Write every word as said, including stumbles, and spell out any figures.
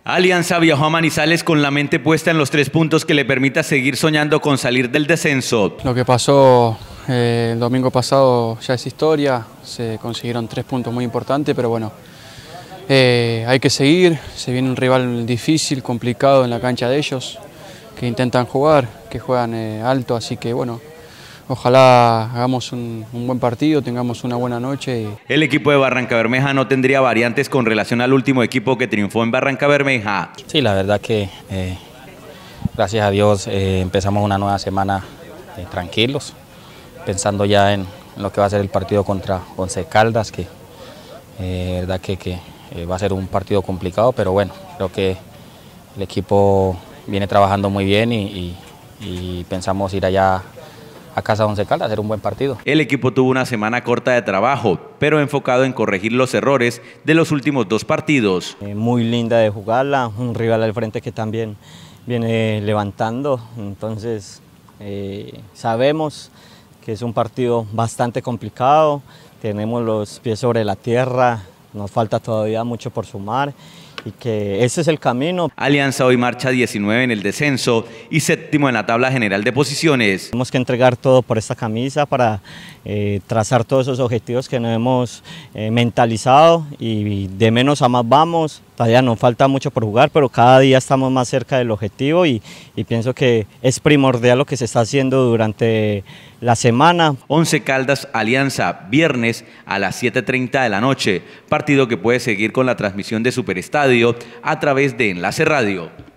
Alianza viajó a Manizales con la mente puesta en los tres puntos que le permita seguir soñando con salir del descenso. Lo que pasó eh, el domingo pasado ya es historia, se consiguieron tres puntos muy importantes, pero bueno, eh, hay que seguir, se viene un rival difícil, complicado en la cancha de ellos, que intentan jugar, que juegan eh, alto, así que bueno, ojalá hagamos un, un buen partido, tengamos una buena noche. Y... El equipo de Barrancabermeja no tendría variantes con relación al último equipo que triunfó en Barrancabermeja. Sí, la verdad que eh, gracias a Dios eh, empezamos una nueva semana eh, tranquilos, pensando ya en, en lo que va a ser el partido contra Once Caldas, que eh, verdad que, que eh, va a ser un partido complicado, pero bueno, creo que el equipo viene trabajando muy bien y, y, y pensamos ir allá a casa de Once Caldas, hacer un buen partido. El equipo tuvo una semana corta de trabajo, pero enfocado en corregir los errores de los últimos dos partidos. Eh, muy linda de jugarla, un rival al frente que también viene levantando, entonces eh, sabemos que es un partido bastante complicado, tenemos los pies sobre la tierra, nos falta todavía mucho por sumar y que ese es el camino. Alianza hoy marcha diecinueve en el descenso y séptimo en la tabla general de posiciones. Tenemos que entregar todo por esta camisa para eh, trazar todos esos objetivos que nos hemos eh, mentalizado y de menos a más vamos. Todavía nos falta mucho por jugar, pero cada día estamos más cerca del objetivo y, y pienso que es primordial lo que se está haciendo durante la semana. Once Caldas Alianza, viernes a las siete treinta de la noche, partido que puede seguir con la transmisión de Superestadio a través de Enlace Radio.